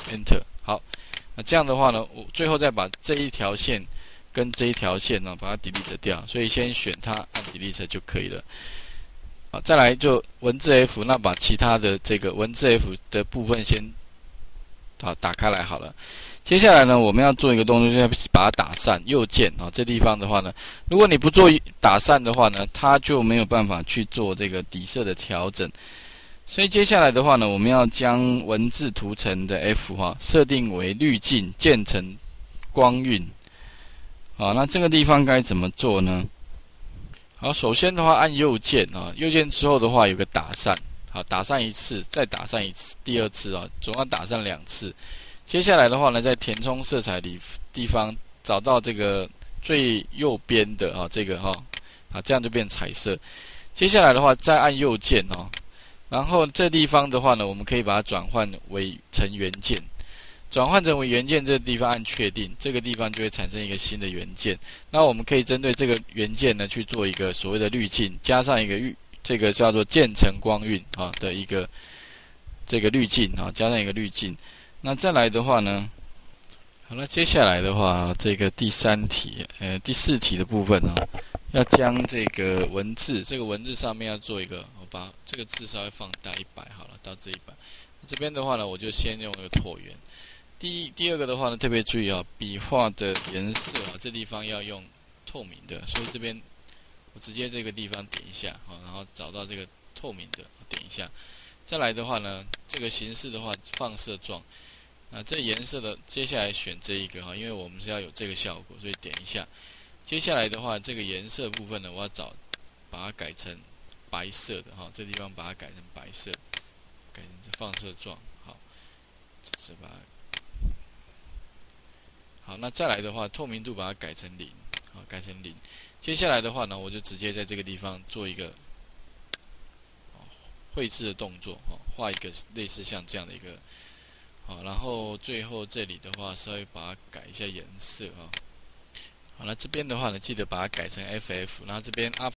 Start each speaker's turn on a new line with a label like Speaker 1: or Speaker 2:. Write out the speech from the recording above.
Speaker 1: Enter。好，那这样的话呢，我最后再把这一条线跟这一条线呢，把它 delete 掉，所以先选它，按 delete 就可以了。好，再来就文字 F， 那把其他的这个文字 F 的部分先打开来好了。接下来呢，我们要做一个动作，就是把它打散。右键这地方的话呢，如果你不做打散的话呢，它就没有办法去做这个底色的调整。所以接下来的话呢，我们要将文字图层的 F 设定为滤镜渐层光晕。好，那这个地方该怎么做呢？好，首先的话按右键右键之后的话有个打散，好，打散一次，再打散一次，第二次总共打散2次。接下来的话呢，在填充色彩地方找到这个最右边的这个这样就变彩色。接下来的话再按右键然后这地方的话呢，我们可以把它转换成元件。转换成为元件这个地方按确定，这个地方就会产生一个新的元件。那我们可以针对这个元件呢去做一个所谓的滤镜，加上一个这个叫做渐层光晕的一个这个滤镜加上一个滤镜。那再来的话呢，好了，接下来的话，这个第4题的部分要将这个文字上面要做一个，我把这个字稍微放大100好了，到这100。这边的话呢，我就先用一个椭圆。第二个的话呢，特别注意笔画的颜色这地方要用透明的，所以这边我直接这个地方点一下然后找到这个透明的，点一下。再来的话呢，这个形式的话放射状。这颜色的接下来选这一个因为我们是要有这个效果，所以点一下。接下来的话，这个颜色部分呢，我要把它改成白色的这地方把它改成白色，改成放射状。好，这把它好，那再来的话，透明度把它改成0，改成0。接下来的话呢，我就直接在这个地方做一个绘制的动作画一个类似像这样的一个。好，然后最后这里的话稍微把它改一下颜色好，那这边的话呢，记得把它改成 FF， 然后这边 Up